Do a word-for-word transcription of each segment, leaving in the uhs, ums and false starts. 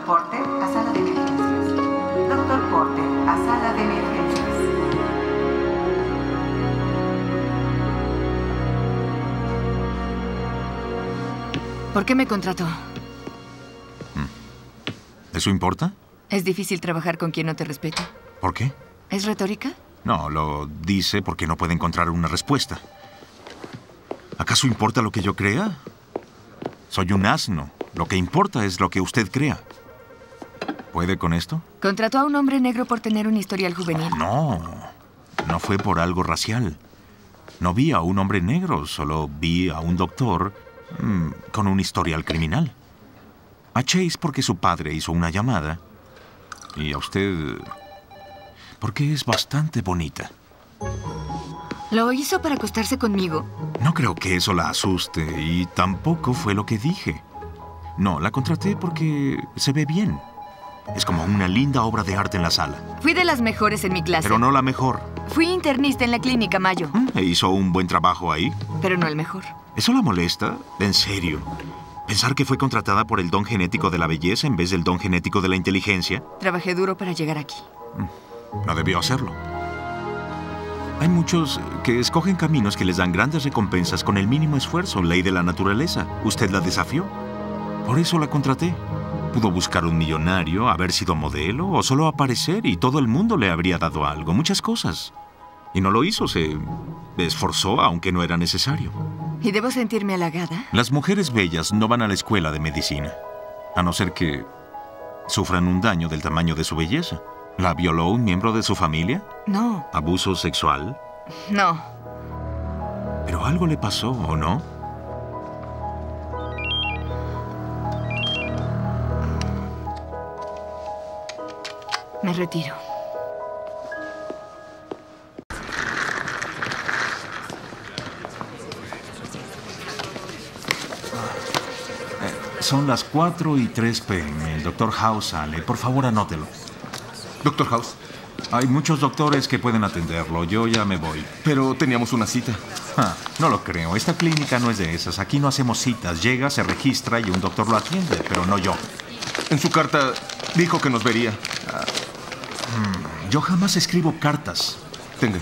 Porter, a sala de emergencias. Doctor Porter, a sala de emergencias. ¿Por qué me contrató? ¿Eso importa? ¿Es difícil trabajar con quien no te respeta? ¿Por qué? ¿Es retórica? No, lo dice porque no puede encontrar una respuesta. ¿Acaso importa lo que yo crea? Soy un asno. Lo que importa es lo que usted crea. ¿Puede con esto? ¿Contrató a un hombre negro por tener un historial juvenil? No, no fue por algo racial. No vi a un hombre negro, solo vi a un doctor mmm, con un historial criminal. A Chase porque su padre hizo una llamada. Y a usted porque es bastante bonita. ¿Lo hizo para acostarse conmigo? No creo que eso la asuste y tampoco fue lo que dije. No, la contraté porque se ve bien. Es como una linda obra de arte en la sala. Fui de las mejores en mi clase. Pero no la mejor. Fui internista en la clínica Mayo. ¿E hizo un buen trabajo ahí? Pero no el mejor. ¿Eso la molesta? ¿En serio? ¿Pensar que fue contratada por el don genético de la belleza en vez del don genético de la inteligencia? Trabajé duro para llegar aquí. No debió hacerlo. Hay muchos que escogen caminos que les dan grandes recompensas con el mínimo esfuerzo, ley de la naturaleza. Usted la desafió. Por eso la contraté. Pudo buscar un millonario, haber sido modelo o solo aparecer y todo el mundo le habría dado algo, muchas cosas. Y no lo hizo, se esforzó aunque no era necesario. ¿Y debo sentirme halagada? Las mujeres bellas no van a la escuela de medicina, a no ser que sufran un daño del tamaño de su belleza. ¿La violó un miembro de su familia? No. ¿Abuso sexual? No. Pero algo le pasó, ¿o no? Me retiro. Son las cuatro y tres pe eme. El doctor House sale. Por favor, anótelo. Doctor House. Hay muchos doctores que pueden atenderlo. Yo ya me voy. Pero teníamos una cita. Ah, no lo creo. Esta clínica no es de esas. Aquí no hacemos citas. Llega, se registra y un doctor lo atiende, pero no yo. En su carta dijo que nos vería. Ah, hmm, yo jamás escribo cartas. Tenga.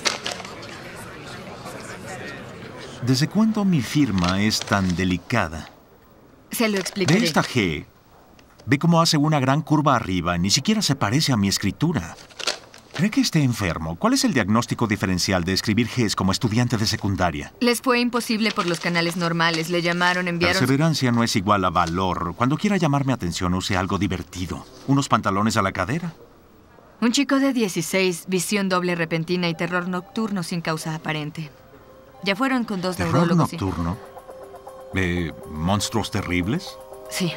¿Desde cuándo mi firma es tan delicada? Se lo explicaré. De esta G, ve cómo hace una gran curva arriba. Ni siquiera se parece a mi escritura. ¿Cree que esté enfermo? ¿Cuál es el diagnóstico diferencial de escribir Gs como estudiante de secundaria? Les fue imposible por los canales normales. Le llamaron, enviaron... Perseverancia no es igual a valor. Cuando quiera llamarme atención, use algo divertido. ¿Unos pantalones a la cadera? Un chico de dieciséis, visión doble repentina y terror nocturno sin causa aparente. Ya fueron con dos ¿Terror neurólogos. nocturno? Y... ¿Eh, monstruos terribles? Sí.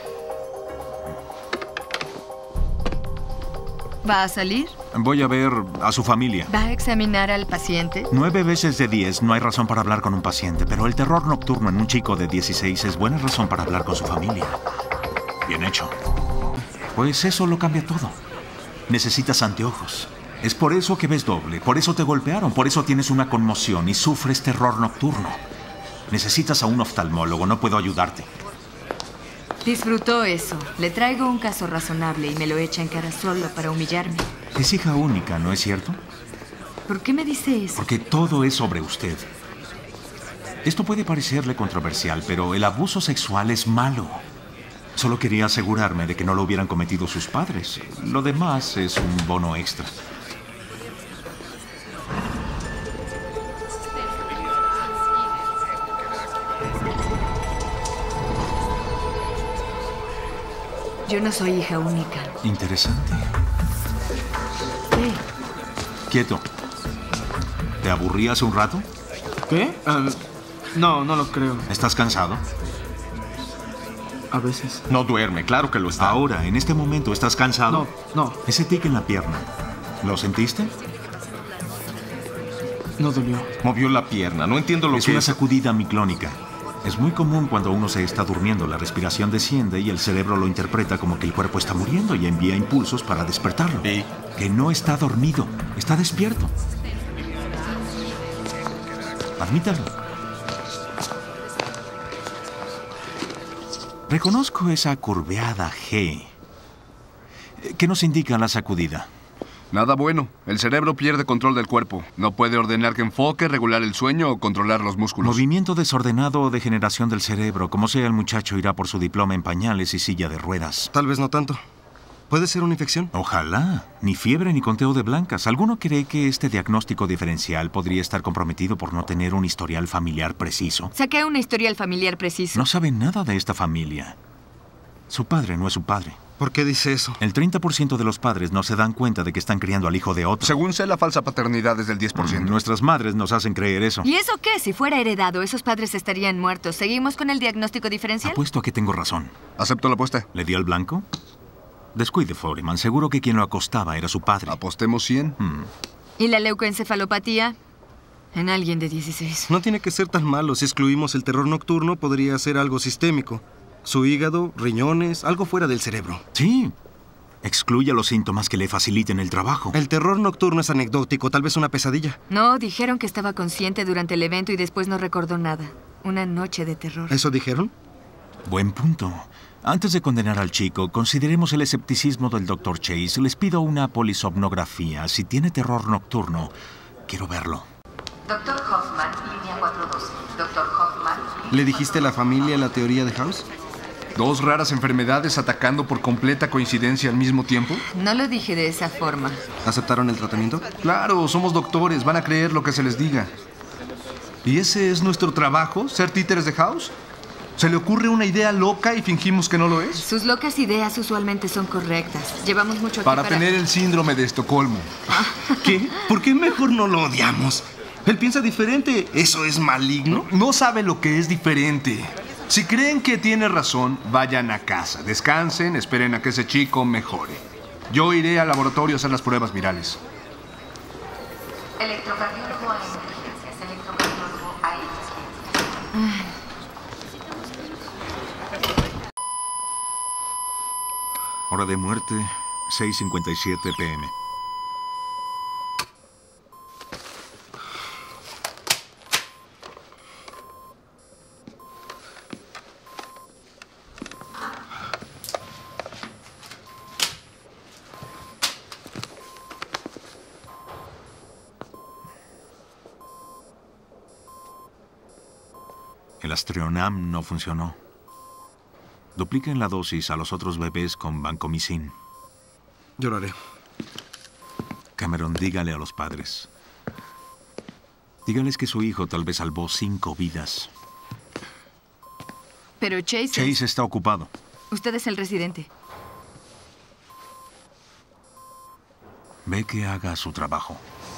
¿Va a salir? Voy a ver a su familia. ¿Va a examinar al paciente? Nueve veces de diez no hay razón para hablar con un paciente, pero el terror nocturno en un chico de dieciséis es buena razón para hablar con su familia. Bien hecho. Pues eso lo cambia todo. Necesitas anteojos. Es por eso que ves doble, por eso te golpearon, por eso tienes una conmoción y sufres terror nocturno. Necesitas a un oftalmólogo, no puedo ayudarte. Disfrutó eso. Le traigo un caso razonable y me lo echa en cara solo para humillarme. Es hija única, ¿no es cierto? ¿Por qué me dice eso? Porque todo es sobre usted. Esto puede parecerle controversial, pero el abuso sexual es malo. Solo quería asegurarme de que no lo hubieran cometido sus padres. Lo demás es un bono extra. Yo no soy hija única. Interesante. ¿Qué? Quieto. ¿Te aburrí hace un rato? ¿Qué? Uh, no, no lo creo. ¿Estás cansado? A veces. No duerme, claro que lo está. Ahora, en este momento, ¿estás cansado? No, no. Ese tic en la pierna, ¿lo sentiste? No dolió. Movió la pierna, no entiendo lo es que una es. sacudida miclónica. Es muy común cuando uno se está durmiendo. La respiración desciende y el cerebro lo interpreta como que el cuerpo está muriendo y envía impulsos para despertarlo. ¿Y? Que no está dormido, está despierto. Admítalo. Reconozco esa curveada G. ¿Qué nos indica la sacudida? Nada bueno. El cerebro pierde control del cuerpo. No puede ordenar que enfoque, regular el sueño o controlar los músculos. Movimiento desordenado o degeneración del cerebro. Como sea, el muchacho irá por su diploma en pañales y silla de ruedas. Tal vez no tanto. ¿Puede ser una infección? Ojalá. Ni fiebre ni conteo de blancas. ¿Alguno cree que este diagnóstico diferencial podría estar comprometido por no tener un historial familiar preciso? Saqué un historial familiar preciso. No sabe nada de esta familia. Su padre no es su padre. ¿Por qué dice eso? El treinta por ciento de los padres no se dan cuenta de que están criando al hijo de otro. Según sé, la falsa paternidad es del diez por ciento. Nuestras madres nos hacen creer eso. ¿Y eso qué? Si fuera heredado, esos padres estarían muertos. ¿Seguimos con el diagnóstico diferencial? Apuesto a que tengo razón. Acepto la apuesta. ¿Le di al blanco? Descuide, Foreman. Seguro que quien lo acostaba era su padre. Apostemos cien. Hmm. ¿Y la leucoencefalopatía? En alguien de dieciséis. No tiene que ser tan malo. Si excluimos el terror nocturno, podría ser algo sistémico. Su hígado, riñones, algo fuera del cerebro. Sí. Excluya los síntomas que le faciliten el trabajo. El terror nocturno es anecdótico, tal vez una pesadilla. No, dijeron que estaba consciente durante el evento y después no recordó nada. Una noche de terror. ¿Eso dijeron? Buen punto. Antes de condenar al chico, consideremos el escepticismo del doctor Chase. Les pido una polisomnografía. Si tiene terror nocturno, quiero verlo. Doctor Hoffman, línea cuatrocientos doce. Doctor Hoffman. ¿Le dijiste a la familia la teoría de House? ¿Dos raras enfermedades atacando por completa coincidencia al mismo tiempo? No lo dije de esa forma. ¿Aceptaron el tratamiento? Claro, somos doctores, van a creer lo que se les diga. ¿Y ese es nuestro trabajo, ser títeres de House? ¿Se le ocurre una idea loca y fingimos que no lo es? Sus locas ideas usualmente son correctas. Llevamos mucho aquí Para, para... tener el síndrome de Estocolmo. ¿Qué? ¿Por qué mejor no lo odiamos? Él piensa diferente. ¿Eso es maligno? No sabe lo que es diferente. Si creen que tiene razón, vayan a casa, descansen, esperen a que ese chico mejore. Yo iré al laboratorio a hacer las pruebas virales. Electrocardiólogo a emergencias. Electrocardiólogo a emergencias. Hora de muerte, seis cincuenta y siete pm. El Astreonam no funcionó. Dupliquen la dosis a los otros bebés con vancomicin. Lloraré. Cameron, dígale a los padres. Dígales que su hijo tal vez salvó cinco vidas. Pero Chase... Chase es- está ocupado. Usted es el residente. Ve que haga su trabajo.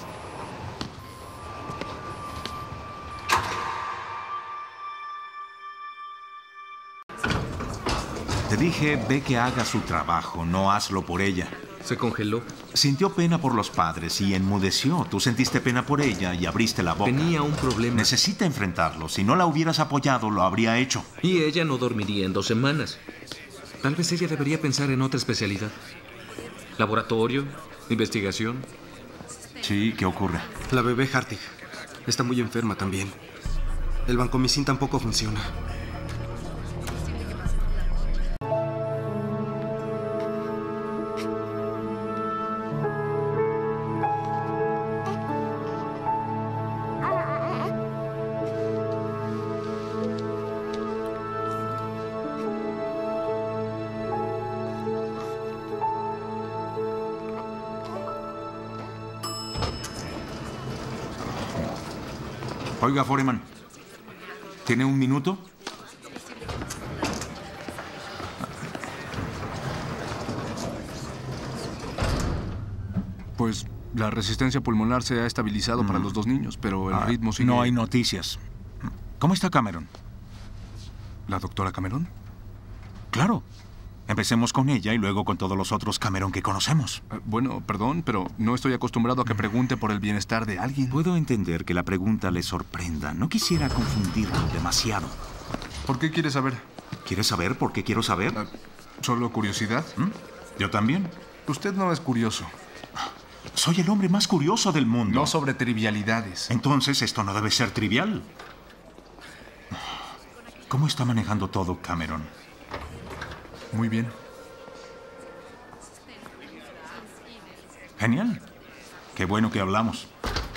Te dije, ve que haga su trabajo, no hazlo por ella. Se congeló. Sintió pena por los padres y enmudeció. Tú sentiste pena por ella y abriste la boca. Tenía un problema. Necesita enfrentarlo. Si no la hubieras apoyado, lo habría hecho. Y ella no dormiría en dos semanas. Tal vez ella debería pensar en otra especialidad. Laboratorio, investigación. Sí, ¿qué ocurre? La bebé Hartig está muy enferma también. El vancomicin tampoco funciona. Oiga, Foreman, ¿tiene un minuto? Pues la resistencia pulmonar se ha estabilizado para los dos niños, pero el Ah, ritmo sigue... No hay noticias. ¿Cómo está Cameron? ¿La doctora Cameron? Claro. Empecemos con ella y luego con todos los otros Cameron que conocemos. Eh, bueno, perdón, pero no estoy acostumbrado a que pregunte por el bienestar de alguien. Puedo entender que la pregunta le sorprenda. No quisiera confundirlo demasiado. ¿Por qué quiere saber? ¿Quieres saber por qué quiero saber? Eh, ¿Solo curiosidad? ¿Mm? Yo también. Usted no es curioso. Soy el hombre más curioso del mundo. No sobre trivialidades. Entonces, esto no debe ser trivial. ¿Cómo está manejando todo Cameron? Muy bien. Genial. Qué bueno que hablamos.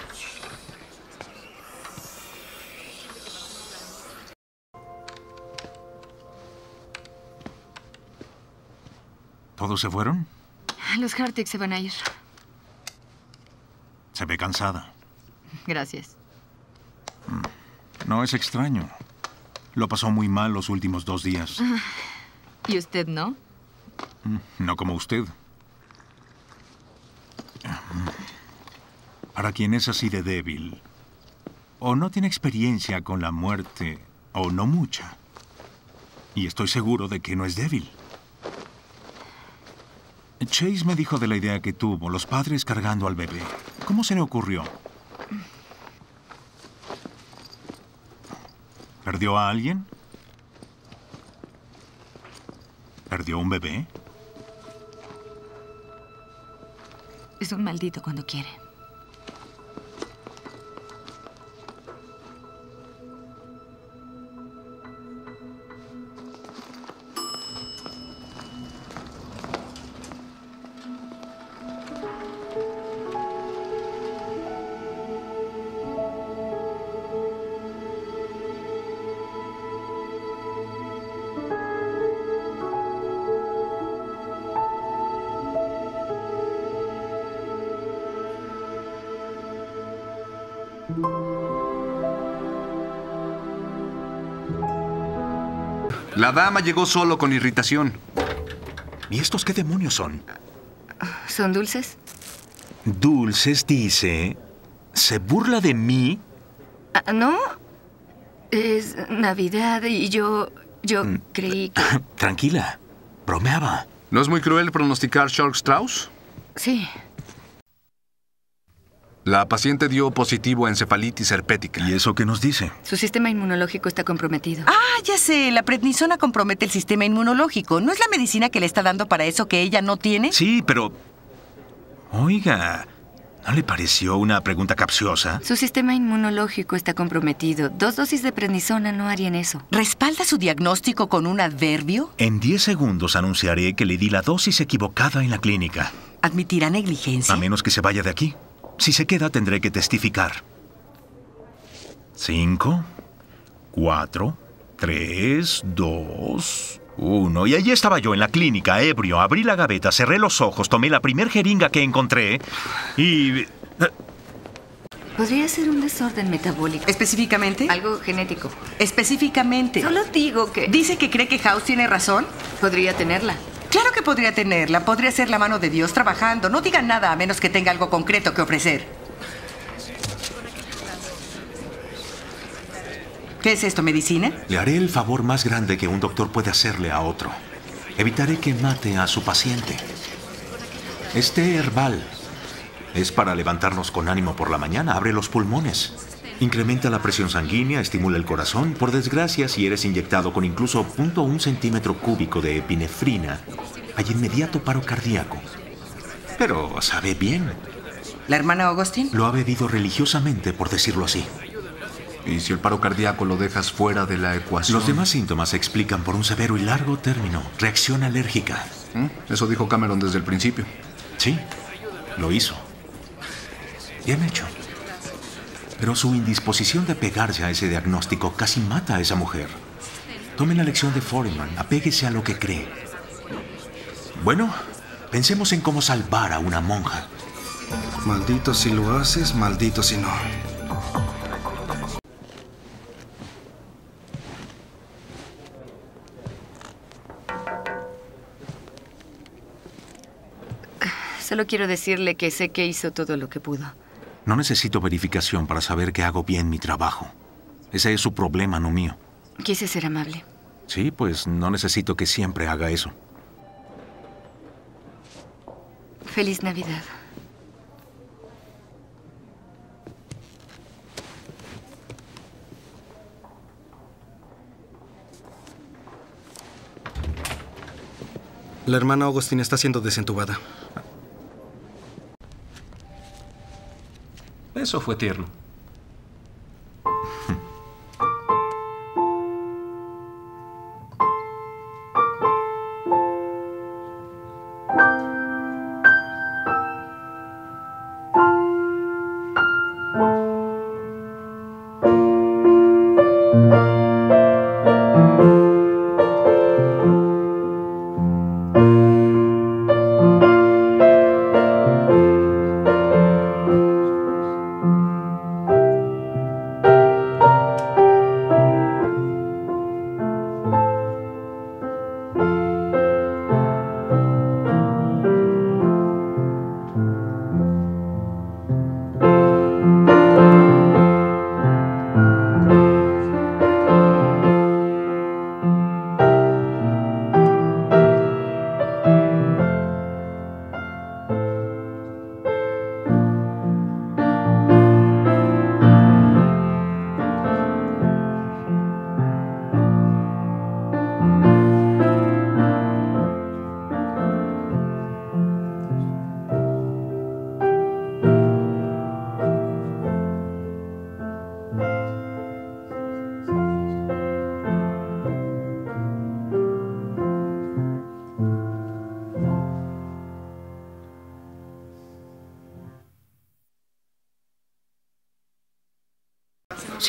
¿Todos se fueron? Los Hartig se van a ir. Se ve cansada. Gracias. No es extraño. Lo pasó muy mal los últimos dos días. ¿Y usted no? No como usted. Para quien es así de débil, o no tiene experiencia con la muerte, o no mucha. Y estoy seguro de que no es débil. Chase me dijo de la idea que tuvo, los padres cargando al bebé. ¿Cómo se le ocurrió? ¿Perdió a alguien? ¿Perdió un bebé? Es un maldito cuando quiere. La dama llegó solo con irritación. ¿Y estos qué demonios son? ¿Son dulces? Dulces, dice. ¿Se burla de mí? Ah, ¿no? Es Navidad y yo... Yo creí que... Tranquila. Bromeaba. ¿No es muy cruel pronosticar Shork Strauss? Sí. La paciente dio positivo a encefalitis herpética. ¿Y eso qué nos dice? Su sistema inmunológico está comprometido. Ah, ya sé. La prednisona compromete el sistema inmunológico. ¿No es la medicina que le está dando para eso que ella no tiene? Sí, pero... Oiga, ¿no le pareció una pregunta capciosa? Su sistema inmunológico está comprometido. Dos dosis de prednisona no harían eso. ¿Respalda su diagnóstico con un adverbio? En diez segundos anunciaré que le di la dosis equivocada en la clínica. ¿Admitirá negligencia? A menos que se vaya de aquí. Si se queda, tendré que testificar. Cinco, cuatro, tres, dos, uno. Y allí estaba yo en la clínica, ebrio. Abrí la gaveta, cerré los ojos, tomé la primer jeringa que encontré y... Podría ser un desorden metabólico. ¿Específicamente? Algo genético. Específicamente. Solo digo que... ¿Dice que cree que House tiene razón? Podría tenerla. Claro que podría tenerla. Podría ser la mano de Dios trabajando. No digan nada a menos que tenga algo concreto que ofrecer. ¿Qué es esto, medicina? Le haré el favor más grande que un doctor puede hacerle a otro. Evitaré que mate a su paciente. Es té herbal. Es para levantarnos con ánimo por la mañana. Abre los pulmones. Incrementa la presión sanguínea, estimula el corazón. Por desgracia, si eres inyectado con incluso cero punto uno centímetro cúbico de epinefrina, hay inmediato paro cardíaco. Pero sabe bien. ¿La hermana Augustine? Lo ha bebido religiosamente, por decirlo así. ¿Y si el paro cardíaco lo dejas fuera de la ecuación? Los demás síntomas se explican por un severo y largo término. Reacción alérgica. ¿Mm? Eso dijo Cameron desde el principio. Sí, lo hizo. Bien hecho. Pero su indisposición de pegarse a ese diagnóstico casi mata a esa mujer. Tome la lección de Foreman. Apéguese a lo que cree. Bueno, pensemos en cómo salvar a una monja. Maldito si lo haces, maldito si no. Solo quiero decirle que sé que hizo todo lo que pudo. No necesito verificación para saber que hago bien mi trabajo. Ese es su problema, no mío. Quise ser amable. Sí, pues no necesito que siempre haga eso. Feliz Navidad. La hermana Augustine está siendo desentubada. Eso fue tierno.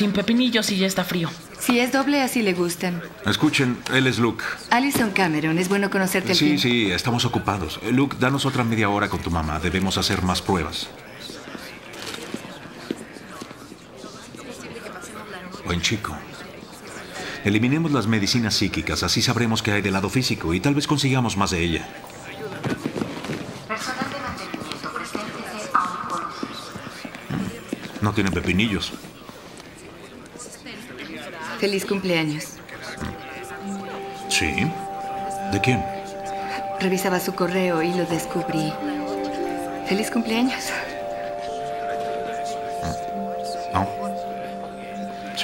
sin pepinillos y ya está frío. Si es doble, así le gustan. Escuchen, él es Luke. Alison Cameron, es bueno conocerte al Sí, fin. sí, estamos ocupados. Eh, Luke, danos otra media hora con tu mamá. Debemos hacer más pruebas. Buen chico. Eliminemos las medicinas psíquicas, así sabremos qué hay del lado físico y tal vez consigamos más de ella. Personal de mantenimiento, preséntese a oncología. No tienen pepinillos. Feliz cumpleaños. ¿Sí? ¿De quién? Revisaba su correo y lo descubrí. Feliz cumpleaños. ¿No? Sí.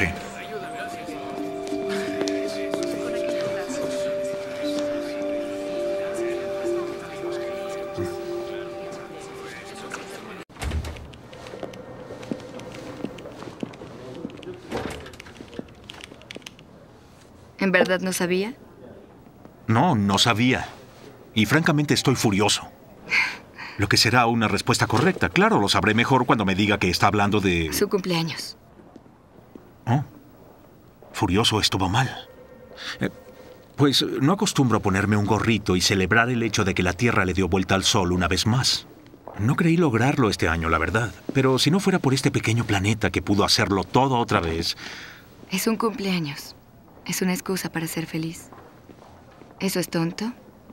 ¿En verdad no sabía? No, no sabía. Y francamente estoy furioso. Lo que será una respuesta correcta. Claro, lo sabré mejor cuando me diga que está hablando de... Su cumpleaños. Oh. Furioso estuvo mal. Eh, pues no acostumbro ponerme un gorrito y celebrar el hecho de que la Tierra le dio vuelta al Sol una vez más. No creí lograrlo este año, la verdad. Pero si no fuera por este pequeño planeta que pudo hacerlo todo otra vez... Es un cumpleaños. Es una excusa para ser feliz. ¿Eso es tonto?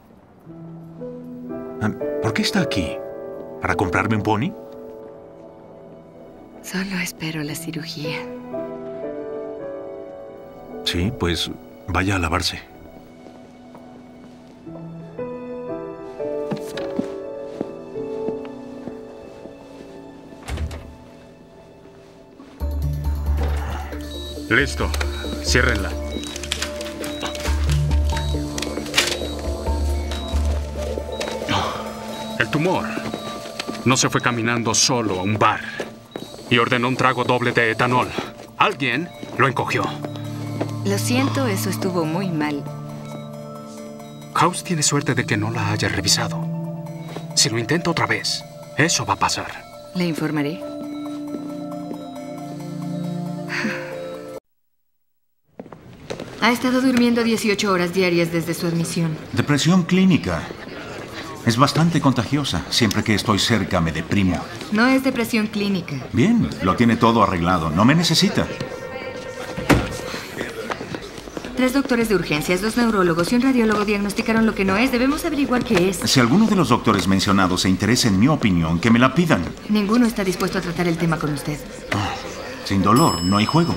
¿Por qué está aquí? ¿Para comprarme un pony? Solo espero la cirugía. Sí, pues vaya a lavarse. Listo. Ciérrenla. El tumor no se fue caminando solo a un bar y ordenó un trago doble de etanol. Alguien lo encogió. Lo siento, eso estuvo muy mal. House tiene suerte de que no la haya revisado. Si lo intenta otra vez, eso va a pasar. Le informaré. Ha estado durmiendo dieciocho horas diarias desde su admisión. Depresión clínica. Es bastante contagiosa. Siempre que estoy cerca me deprimo. No es depresión clínica. Bien, lo tiene todo arreglado. No me necesita. Tres doctores de urgencias, dos neurólogos y un radiólogo diagnosticaron lo que no es. Debemos averiguar qué es. Si alguno de los doctores mencionados se interesa en mi opinión, que me la pidan. Ninguno está dispuesto a tratar el tema con usted. Oh, sin dolor, no hay juego.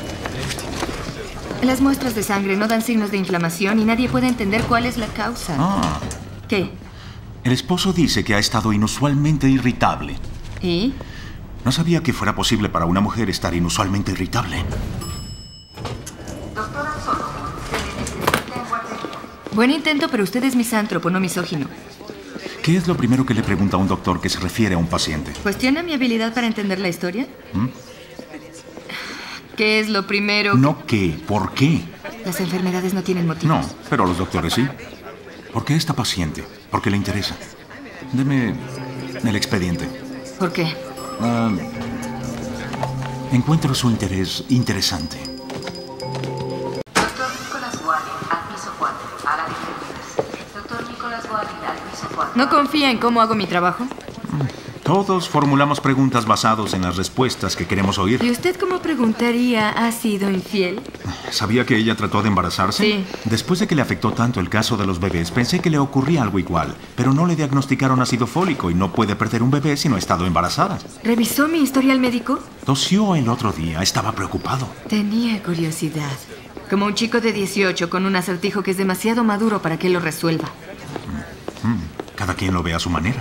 Las muestras de sangre no dan signos de inflamación y nadie puede entender cuál es la causa. Ah. ¿Qué? El esposo dice que ha estado inusualmente irritable. ¿Y? No sabía que fuera posible para una mujer estar inusualmente irritable. Doctora Solomon, se le necesita en guardería. Buen intento, pero usted es misántropo, no misógino. ¿Qué es lo primero que le pregunta a un doctor que se refiere a un paciente? ¿Cuestiona mi habilidad para entender la historia? ¿Mm? ¿Qué es lo primero? No qué, ¿por qué? Las enfermedades no tienen motivos. No, pero los doctores sí. ¿Por qué esta paciente? ¿Por qué le interesa? Deme el expediente. ¿Por qué? Uh, encuentro su interés interesante. Doctor Nicholas Wally, al piso cuatro, a la de enfermeras. Doctor Nicholas Wally, al piso cuatro. ¿No confía en cómo hago mi trabajo? Todos formulamos preguntas basadas en las respuestas que queremos oír. ¿Y usted cómo preguntaría, ha sido infiel? ¿Sabía que ella trató de embarazarse? Sí. Después de que le afectó tanto el caso de los bebés, pensé que le ocurría algo igual. Pero no le diagnosticaron ácido fólico y no puede perder un bebé si no ha estado embarazada. ¿Revisó mi historial médico? Tosió el otro día. Estaba preocupado. Tenía curiosidad. Como un chico de dieciocho con un acertijo que es demasiado maduro para que lo resuelva. Mm, mm, cada quien lo ve a su manera.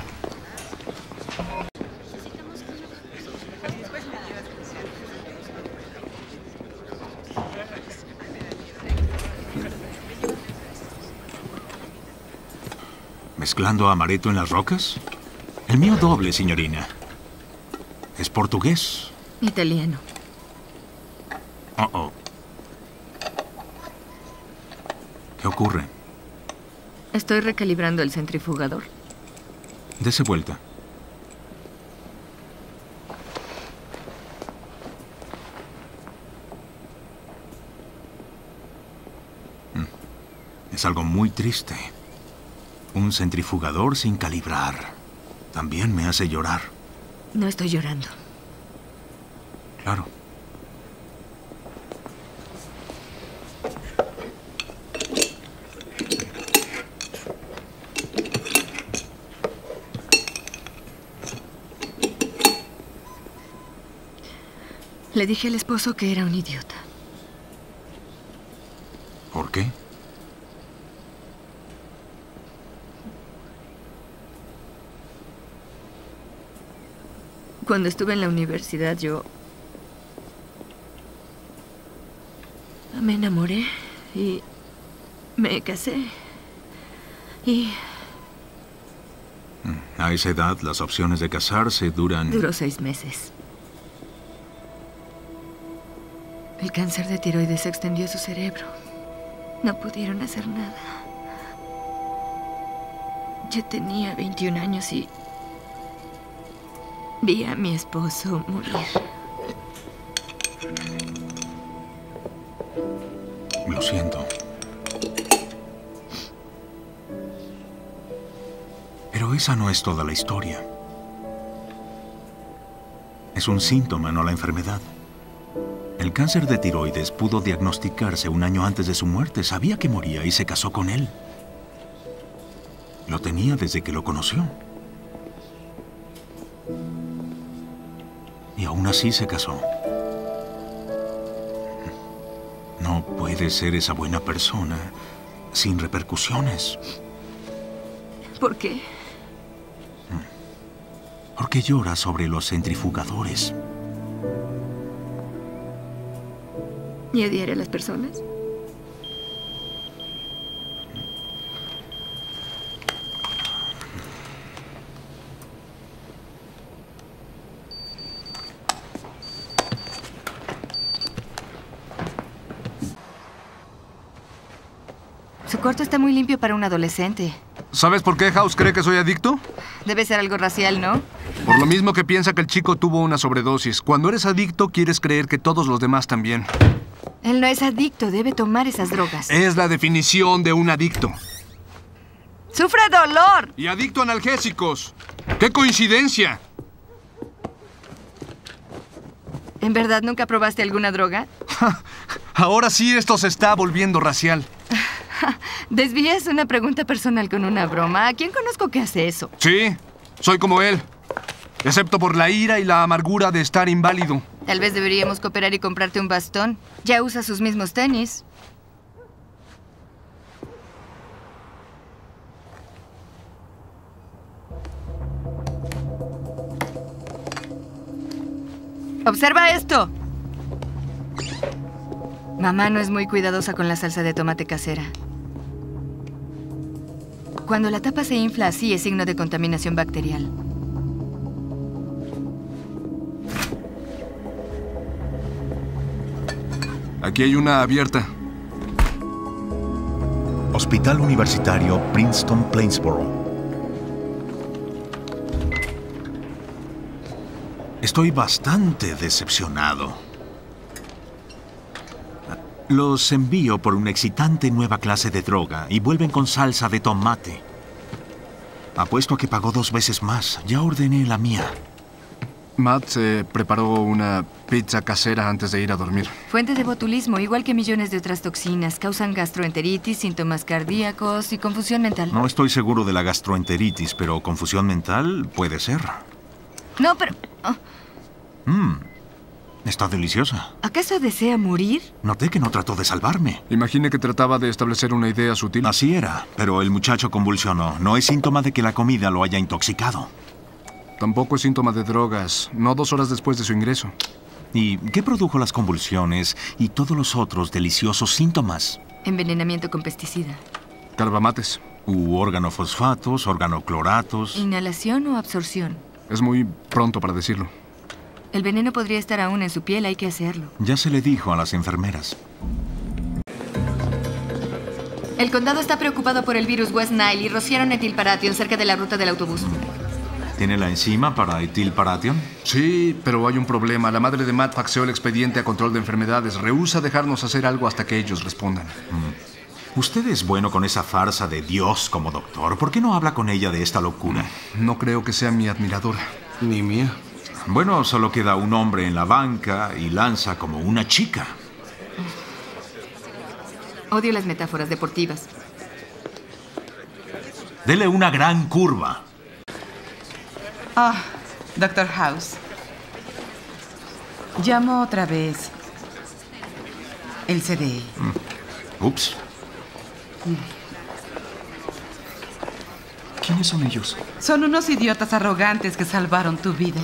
¿Mezclando amaretto en las rocas? El mío doble, señorina. Es portugués. Italiano. Oh, oh. ¿Qué ocurre? Estoy recalibrando el centrifugador. Dese vuelta. Es algo muy triste. Un centrifugador sin calibrar también me hace llorar. No estoy llorando. Claro. Le dije al esposo que era un idiota. ¿Por qué? Cuando estuve en la universidad, yo me enamoré y me casé. Y A esa edad, las opciones de casarse duran... duró seis meses. El cáncer de tiroides se extendió a su cerebro. No pudieron hacer nada. Yo tenía veintiún años y vi a mi esposo morir. Lo siento. Pero esa no es toda la historia. Es un síntoma, no la enfermedad. El cáncer de tiroides pudo diagnosticarse un año antes de su muerte. Sabía que moría y se casó con él. Lo tenía desde que lo conoció. Y aún así se casó. No puede ser esa buena persona sin repercusiones. ¿Por qué? Porque llora sobre los centrifugadores. ¿Y odiar a las personas? Su cuarto está muy limpio para un adolescente. ¿Sabes por qué House cree que soy adicto? Debe ser algo racial, ¿no? Por lo mismo que piensa que el chico tuvo una sobredosis. Cuando eres adicto, quieres creer que todos los demás también. Él no es adicto, debe tomar esas drogas. Es la definición de un adicto. ¡Sufre dolor! Y adicto a analgésicos. ¡Qué coincidencia! ¿En verdad nunca probaste alguna droga? Ahora sí esto se está volviendo racial. Desvías una pregunta personal con una broma. ¿A quién conozco que hace eso? Sí, soy como él. Excepto por la ira y la amargura de estar inválido. Tal vez deberíamos cooperar y comprarte un bastón. Ya usa sus mismos tenis. ¡Observa esto! Mamá no es muy cuidadosa con la salsa de tomate casera. Cuando la tapa se infla así, es signo de contaminación bacterial. Aquí hay una abierta. Hospital Universitario Princeton Plainsboro. Estoy bastante decepcionado. Los envío por una excitante nueva clase de droga y vuelven con salsa de tomate. Apuesto a que pagó dos veces más. Ya ordené la mía. Matt se preparó una pizza casera antes de ir a dormir. Fuente de botulismo, igual que millones de otras toxinas. Causan gastroenteritis, síntomas cardíacos y confusión mental. No estoy seguro de la gastroenteritis, pero confusión mental puede ser. No, pero... oh, Mmm, está deliciosa. ¿acaso desea morir? Noté que no trató de salvarme. Imagine que trataba de establecer una idea sutil. Así era, pero el muchacho convulsionó. No es síntoma de que la comida lo haya intoxicado. Tampoco es síntoma de drogas, no dos horas después de su ingreso. ¿Y qué produjo las convulsiones y todos los otros deliciosos síntomas? Envenenamiento con pesticida. Carbamates. U organofosfatos, organocloratos. ¿Inhalación o absorción? Es muy pronto para decirlo. El veneno podría estar aún en su piel, hay que hacerlo. Ya se le dijo a las enfermeras. El condado está preocupado por el virus West Nile y rociaron etilparatión cerca de la ruta del autobús. ¿Tiene la enzima para etilparatión? Sí, pero hay un problema. La madre de Matt faxeó el expediente a control de enfermedades. Rehúsa dejarnos hacer algo hasta que ellos respondan. Mm. Usted es bueno con esa farsa de Dios como doctor. ¿Por qué no habla con ella de esta locura? No creo que sea mi admiradora. Ni mía. Bueno, solo queda un hombre en la banca y lanza como una chica. Odio las metáforas deportivas. Dele una gran curva. Ah, doctor House. Llamo otra vez. El C D E. Mm. Ups. ¿Quiénes son ellos? Son unos idiotas arrogantes que salvaron tu vida.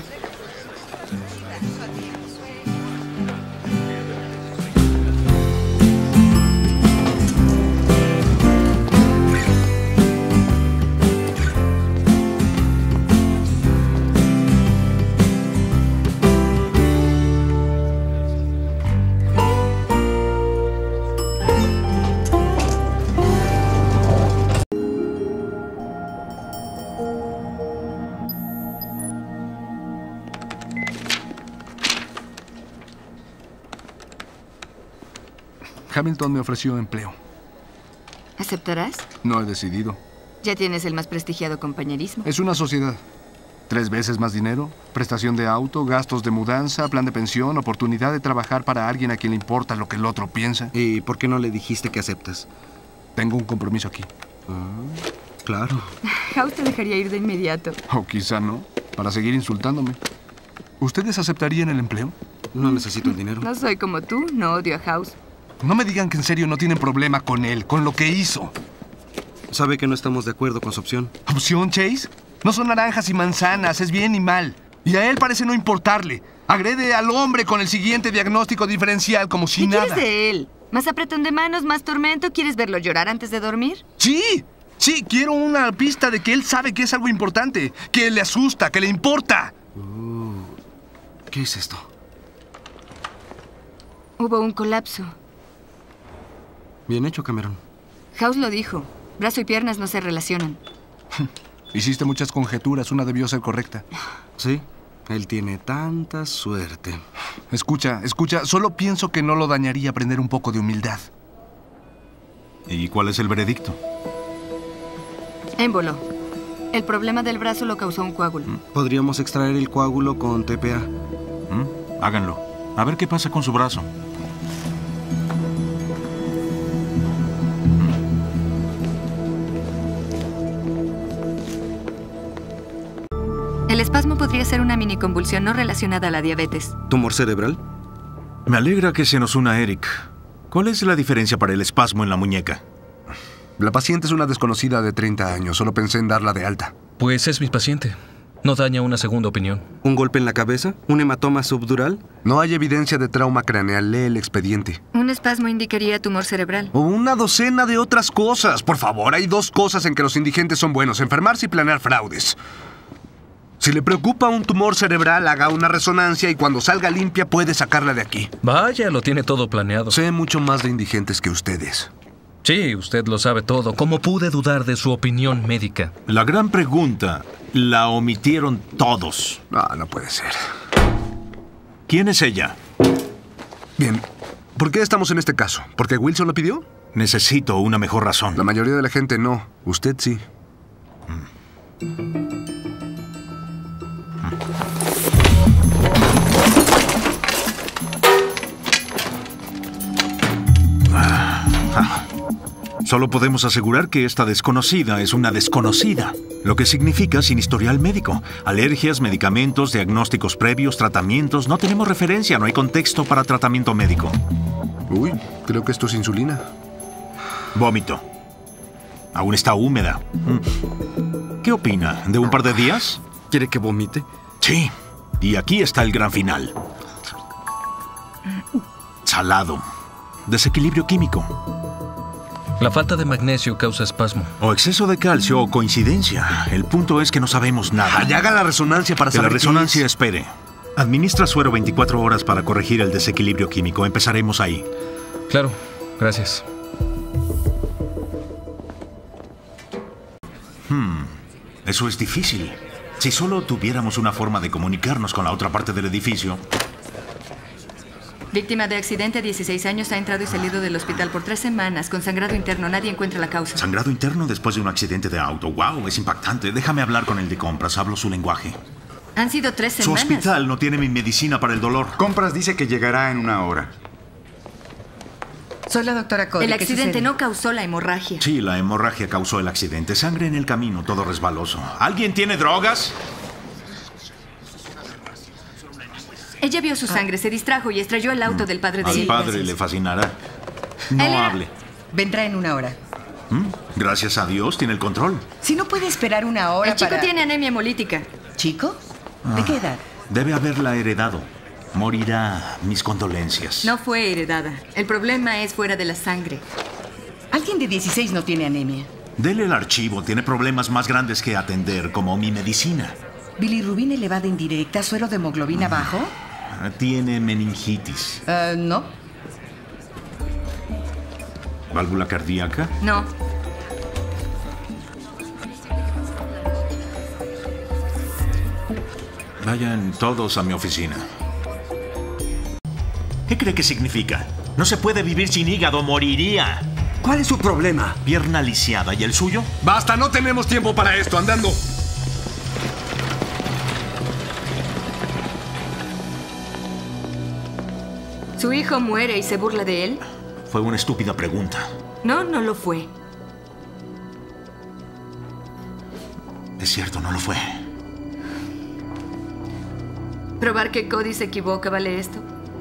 Hamilton me ofreció empleo. ¿Aceptarás? No he decidido. Ya tienes el más prestigiado compañerismo. Es una sociedad. Tres veces más dinero, prestación de auto, gastos de mudanza, plan de pensión, oportunidad de trabajar para alguien a quien le importa lo que el otro piensa. ¿Y por qué no le dijiste que aceptas? Tengo un compromiso aquí. Ah, claro. House te dejaría ir de inmediato. O quizá no, para seguir insultándome. ¿Ustedes aceptarían el empleo? No necesito el dinero. No soy como tú, no odio a House. No me digan que en serio no tienen problema con él, con lo que hizo. Sabe que no estamos de acuerdo con su opción. ¿Opción, Chase? No son naranjas y manzanas, es bien y mal. Y a él parece no importarle. Agrede al hombre con el siguiente diagnóstico diferencial como si ¿Qué nada. quieres de él? ¿Más apretón de manos, más tormento? ¿Quieres verlo llorar antes de dormir? Sí, sí, quiero una pista de que él sabe que es algo importante, que le asusta, que le importa. Uh, ¿Qué es esto? Hubo un colapso. Bien hecho, Cameron. House lo dijo. Brazo y piernas no se relacionan. Hiciste muchas conjeturas, una debió ser correcta. Sí, él tiene tanta suerte. Escucha, escucha, solo pienso que no lo dañaría aprender un poco de humildad. ¿Y cuál es el veredicto? Émbolo. El problema del brazo lo causó un coágulo. Podríamos extraer el coágulo con T P A. ¿Mm? Háganlo. A ver qué pasa con su brazo. El espasmo podría ser una miniconvulsión no relacionada a la diabetes. ¿Tumor cerebral? Me alegra que se nos una Eric. ¿Cuál es la diferencia para el espasmo en la muñeca? La paciente es una desconocida de treinta años. Solo pensé en darla de alta. Pues es mi paciente. No daña una segunda opinión. ¿Un golpe en la cabeza? ¿Un hematoma subdural? No hay evidencia de trauma craneal. Lee el expediente. Un espasmo indicaría tumor cerebral. O una docena de otras cosas. Por favor, hay dos cosas en que los indigentes son buenos. Enfermarse y planear fraudes. Si le preocupa un tumor cerebral, haga una resonancia y cuando salga limpia puede sacarla de aquí. Vaya, lo tiene todo planeado. Sé mucho más de indigentes que ustedes. Sí, usted lo sabe todo. ¿Cómo pude dudar de su opinión médica? La gran pregunta la omitieron todos. No, no puede ser. ¿Quién es ella? Bien, ¿por qué estamos en este caso? ¿Porque Wilson lo pidió? Necesito una mejor razón. La mayoría de la gente no. Usted sí. Mm. Solo podemos asegurar que esta desconocida es una desconocida, lo que significa sin historial médico. Alergias, medicamentos, diagnósticos previos, tratamientos. No tenemos referencia, no hay contexto para tratamiento médico. Uy, creo que esto es insulina. Vómito. Aún está húmeda. ¿Qué opina? ¿De un par de días? ¿Quiere que vomite? Sí. Y aquí está el gran final. Salado. Desequilibrio químico. La falta de magnesio causa espasmo. O exceso de calcio o coincidencia. El punto es que no sabemos nada. Ay, haga la resonancia para que saber la resonancia qué es. Espere. Administra suero veinticuatro horas para corregir el desequilibrio químico. Empezaremos ahí. Claro, gracias. Hmm, eso es difícil. Si solo tuviéramos una forma de comunicarnos con la otra parte del edificio. Víctima de accidente, dieciséis años, ha entrado y salido del hospital por tres semanas, con sangrado interno. Nadie encuentra la causa. ¿Sangrado interno después de un accidente de auto? ¡Wow! Es impactante. Déjame hablar con el de compras. Hablo su lenguaje. Han sido tres Su semanas. hospital no tiene mi medicina para el dolor. Compras dice que llegará en una hora. Soy la doctora Cody. El ¿Qué accidente sucede? no causó la hemorragia. Sí, la hemorragia causó el accidente. Sangre en el camino, todo resbaloso. ¿Alguien tiene drogas? Ella vio su sangre, se distrajo y estrelló el auto del padre de Al él. padre Gracias. le fascinará. No Elena. hable. Vendrá en una hora. ¿Mm? Gracias a Dios tiene el control. Si no puede esperar una hora El chico para... tiene anemia hemolítica. ¿Chico? ¿De qué edad? Debe haberla heredado. Morirá. Mis condolencias. No fue heredada. El problema es fuera de la sangre. Alguien de dieciséis no tiene anemia. Dele el archivo. Tiene problemas más grandes que atender, como mi medicina. ¿Bilirrubina elevada indirecta, suero de hemoglobina bajo? Tiene meningitis. Uh, no. ¿Válvula cardíaca? No. Vayan todos a mi oficina. ¿Qué cree que significa? No se puede vivir sin hígado, moriría. ¿Cuál es su problema? Pierna lisiada. ¿Y el suyo? Basta, no tenemos tiempo para esto. Andando. ¿Su hijo muere y se burla de él? Fue una estúpida pregunta. No, no lo fue. Es cierto, no lo fue. ¿Probar que Cody se equivoca vale esto?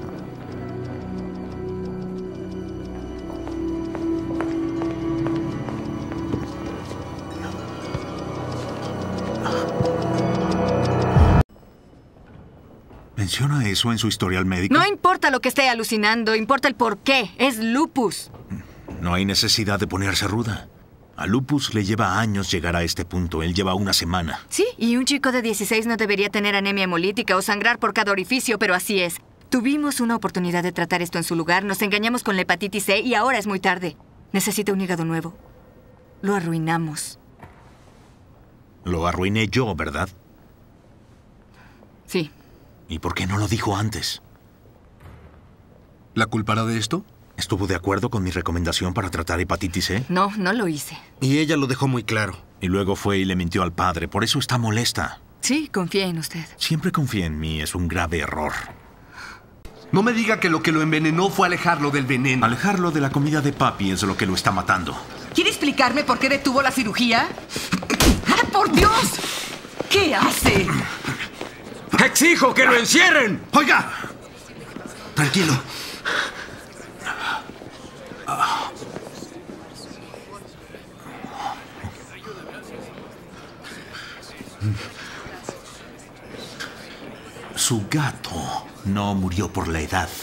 ¿Menciona eso en su historial médico? No importa lo que esté alucinando, importa el por qué. Es lupus. No hay necesidad de ponerse ruda. A lupus le lleva años llegar a este punto. Él lleva una semana. Sí, y un chico de dieciséis no debería tener anemia hemolítica o sangrar por cada orificio, pero así es. Tuvimos una oportunidad de tratar esto en su lugar, nos engañamos con la hepatitis C y ahora es muy tarde. Necesita un hígado nuevo. Lo arruinamos. Lo arruiné yo, ¿verdad? Sí. ¿Y por qué no lo dijo antes? ¿La culpará de esto? ¿Estuvo de acuerdo con mi recomendación para tratar hepatitis C? No, no lo hice. Y ella lo dejó muy claro. Y luego fue y le mintió al padre. Por eso está molesta. Sí, confié en usted. Siempre confía en mí. Es un grave error. No me diga que lo que lo envenenó fue alejarlo del veneno. Alejarlo de la comida de papi es lo que lo está matando. ¿Quiere explicarme por qué detuvo la cirugía? ¡Ah, por Dios! ¿Qué hace? ¡Exijo que lo encierren! ¡Oiga! Tranquilo. Su gato no murió por la edad.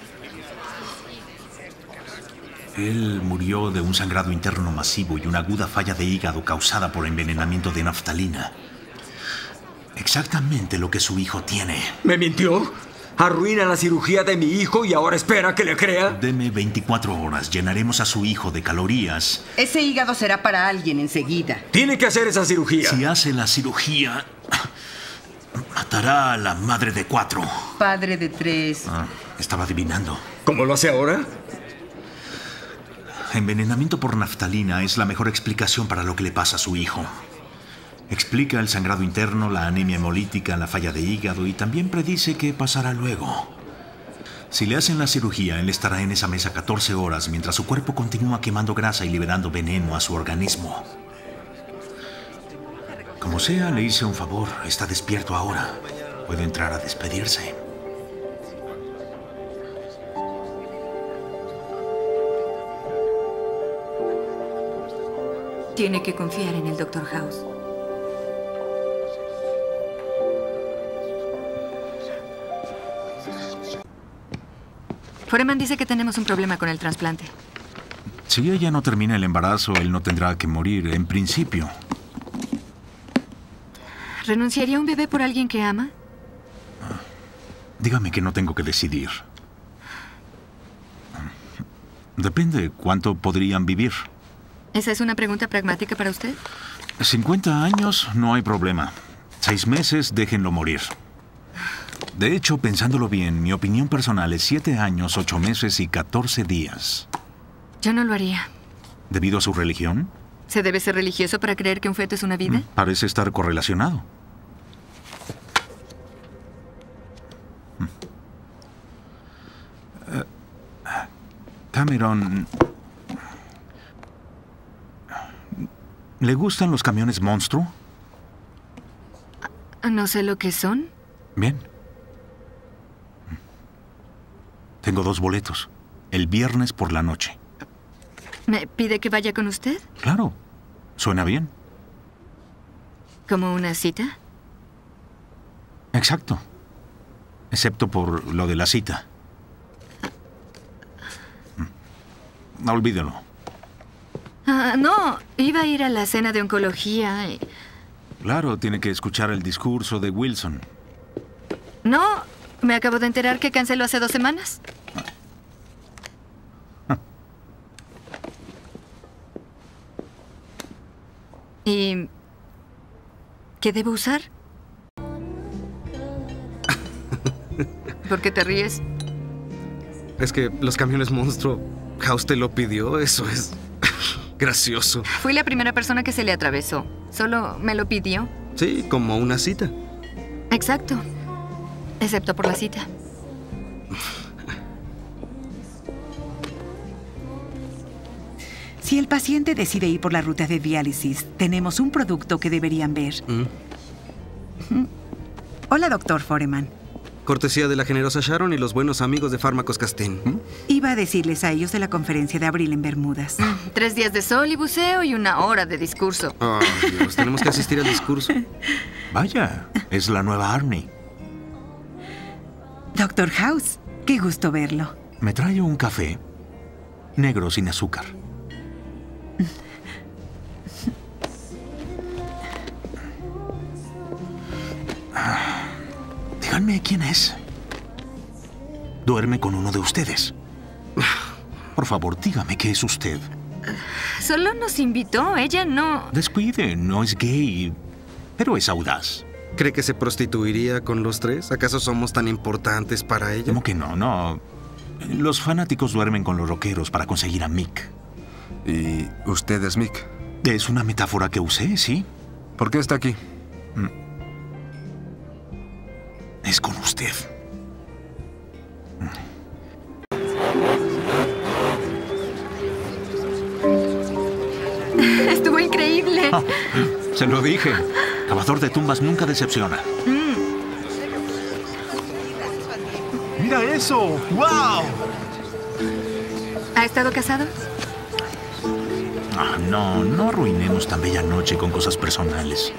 Él murió de un sangrado interno masivo y una aguda falla de hígado causada por envenenamiento de naftalina. Exactamente lo que su hijo tiene. ¿Me mintió? Arruina la cirugía de mi hijo y ahora espera que le crea. Deme veinticuatro horas. Llenaremos a su hijo de calorías. Ese hígado será para alguien enseguida. Tiene que hacer esa cirugía. Si hace la cirugía, matará a la madre de cuatro. Padre de tres. Ah, estaba adivinando. ¿Cómo lo hace ahora? Envenenamiento por naftalina es la mejor explicación para lo que le pasa a su hijo. Explica el sangrado interno, la anemia hemolítica, la falla de hígado y también predice qué pasará luego. Si le hacen la cirugía, él estará en esa mesa catorce horas mientras su cuerpo continúa quemando grasa y liberando veneno a su organismo. Como sea, le hice un favor. Está despierto ahora. Puede entrar a despedirse. Tiene que confiar en el doctor House. Foreman dice que tenemos un problema con el trasplante. Si ella no termina el embarazo, él no tendrá que morir, en principio. ¿Renunciaría a un bebé por alguien que ama? Dígame que no tengo que decidir. Depende cuánto podrían vivir. ¿Esa es una pregunta pragmática para usted? cincuenta años, no hay problema. Seis meses, déjenlo morir. De hecho, pensándolo bien, mi opinión personal es siete años, ocho meses y catorce días. Yo no lo haría. ¿Debido a su religión? ¿Se debe ser religioso para creer que un feto es una vida? Mm, parece estar correlacionado. Mm. Uh, Cameron... ¿Le gustan los camiones monstruo? No sé lo que son. Bien. Tengo dos boletos. El viernes por la noche. ¿Me pide que vaya con usted? Claro. Suena bien. ¿Como una cita? Exacto. Excepto por lo de la cita. No, olvídelo. Ah, no, iba a ir a la cena de oncología y... Claro, tiene que escuchar el discurso de Wilson. No, me acabo de enterar que canceló hace dos semanas. ¿Y qué debo usar? ¿Por qué te ríes? Es que los camiones monstruo, House te lo pidió, eso es gracioso. Fui la primera persona que se le atravesó. Solo me lo pidió. Sí, como una cita. Exacto. Excepto por la cita. Si el paciente decide ir por la ruta de diálisis, tenemos un producto que deberían ver. ¿Mm? Hola, doctor Foreman. Cortesía de la generosa Sharon y los buenos amigos de Fármacos Castén. ¿Mm? Iba a decirles a ellos de la conferencia de abril en Bermudas. Mm, tres días de sol y buceo y una hora de discurso. Oh, Dios, tenemos que asistir al discurso. Vaya, es la nueva Arnie. Doctor House, qué gusto verlo. ¿Me trae un café? Negro, sin azúcar. Díganme quién es. Duerme con uno de ustedes. Por favor, dígame qué es usted. Solo nos invitó, ella no... Descuide, no es gay, pero es audaz. ¿Cree que se prostituiría con los tres? ¿Acaso somos tan importantes para ella? ¿Cómo que no? No. Los fanáticos duermen con los rockeros para conseguir a Mick. ¿Y usted es Mick? Es una metáfora que usé, ¿sí? ¿Por qué está aquí? Es con usted. Estuvo increíble. Oh, se lo dije. Cavador de tumbas nunca decepciona. Mm. ¡Mira eso! ¡Wow! ¿Ha estado casado? Ah, no, no arruinemos tan bella noche con cosas personales.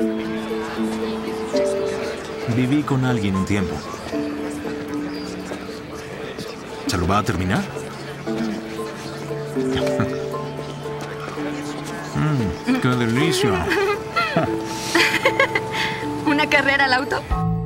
Viví con alguien un tiempo. ¿Se lo va a terminar? Mm, ¡qué delicia! ¿Una carrera al auto?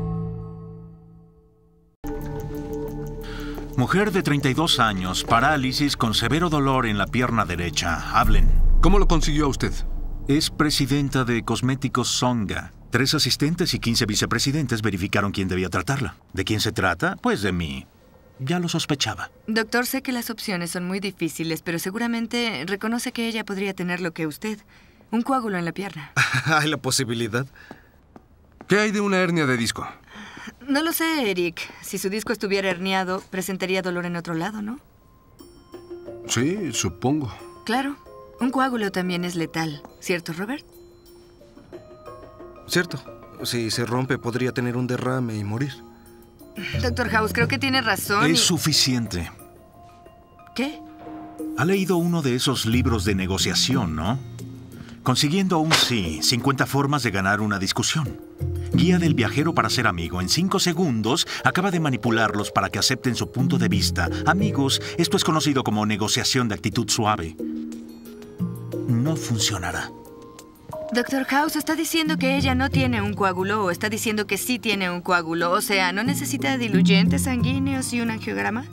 Mujer de treinta y dos años, parálisis con severo dolor en la pierna derecha. Hablen. ¿Cómo lo consiguió usted? Es presidenta de Cosméticos Songa. Tres asistentes y quince vicepresidentes verificaron quién debía tratarla. ¿De quién se trata? Pues de mí. Ya lo sospechaba. Doctor, sé que las opciones son muy difíciles, pero seguramente reconoce que ella podría tener lo que usted. Un coágulo en la pierna. ¿Hay la posibilidad? ¿Qué hay de una hernia de disco? No lo sé, Eric. Si su disco estuviera herniado, presentaría dolor en otro lado, ¿no? Sí, supongo. Claro. Un coágulo también es letal, ¿cierto, Robert? Cierto. Si se rompe, podría tener un derrame y morir. Doctor House, creo que tiene razón. Es y... suficiente. ¿Qué? Ha leído uno de esos libros de negociación, ¿no? Consiguiendo un sí, cincuenta formas de ganar una discusión. Guía del viajero para ser amigo. En cinco segundos acaba de manipularlos para que acepten su punto de vista. Amigos, esto es conocido como negociación de actitud suave. No funcionará. Doctor House, ¿está diciendo que ella no tiene un coágulo o está diciendo que sí tiene un coágulo? O sea, ¿no necesita diluyentes sanguíneos y un angiograma?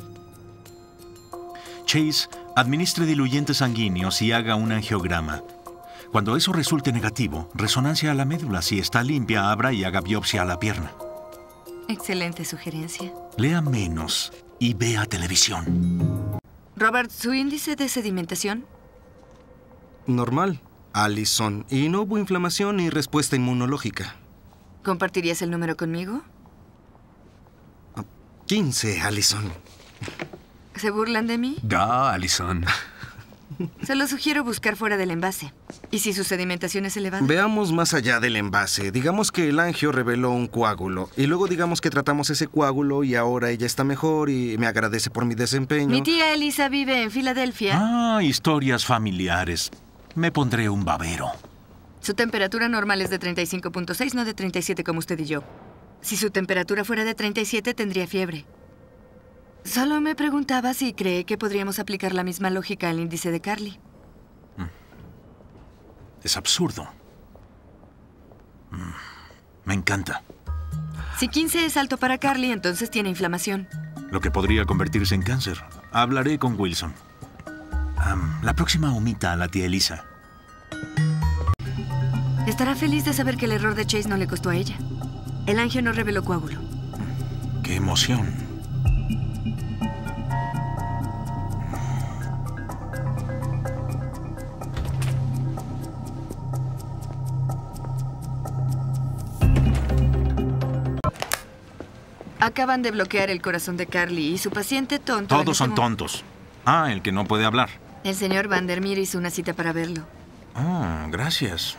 Chase, administre diluyentes sanguíneos y haga un angiograma. Cuando eso resulte negativo, resonancia a la médula. Si está limpia, abra y haga biopsia a la pierna. Excelente sugerencia. Lea menos y vea televisión. Robert, ¿su índice de sedimentación? Normal, Allison. Y no hubo inflamación ni respuesta inmunológica. ¿Compartirías el número conmigo? quince, Allison. ¿Se burlan de mí? Da, Allison. Solo sugiero buscar fuera del envase. ¿Y si su sedimentación es elevada? Veamos más allá del envase. Digamos que el angio reveló un coágulo. Y luego digamos que tratamos ese coágulo y ahora ella está mejor y me agradece por mi desempeño. Mi tía Elisa vive en Filadelfia. Ah, historias familiares. Me pondré un babero. Su temperatura normal es de treinta y cinco punto seis, no de treinta y siete como usted y yo. Si su temperatura fuera de treinta y siete, tendría fiebre. Solo me preguntaba si cree que podríamos aplicar la misma lógica al índice de Carly. Es absurdo. Me encanta. Si quince es alto para Carly, entonces tiene inflamación. Lo que podría convertirse en cáncer. Hablaré con Wilson. Um, la próxima omita a la tía Elisa. Estará feliz de saber que el error de Chase no le costó a ella. El angio no reveló coágulo. ¡Qué emoción! Acaban de bloquear el corazón de Carly y su paciente tonto... Todos son tontos. Ah, el que no puede hablar. El señor Vandermeer hizo una cita para verlo. Ah, gracias.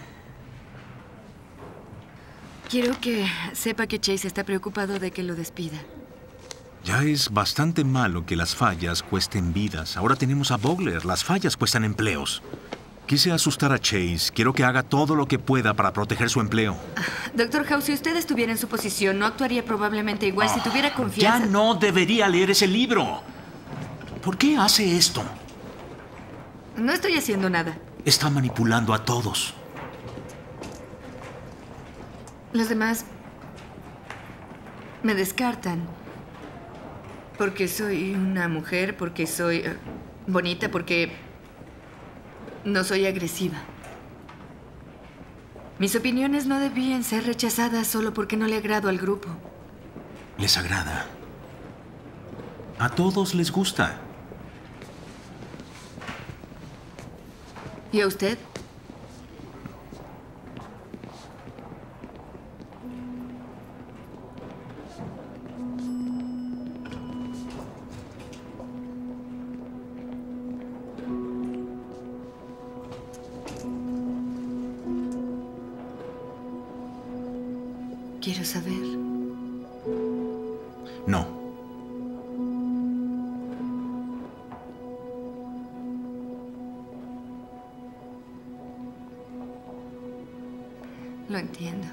Quiero que sepa que Chase está preocupado de que lo despida. Ya es bastante malo que las fallas cuesten vidas. Ahora tenemos a Vogler. Las fallas cuestan empleos. Quise asustar a Chase. Quiero que haga todo lo que pueda para proteger su empleo. Doctor House, si usted estuviera en su posición, no actuaría probablemente igual oh, si tuviera confianza. Ya no debería leer ese libro. ¿Por qué hace esto? No estoy haciendo nada. Está manipulando a todos. Los demás me descartan. Porque soy una mujer, porque soy uh, bonita, porque no soy agresiva. Mis opiniones no debían ser rechazadas solo porque no le agrado al grupo. Les agrada. A todos les gusta. ¿Y a usted? Quiero saber. No. Lo entiendo.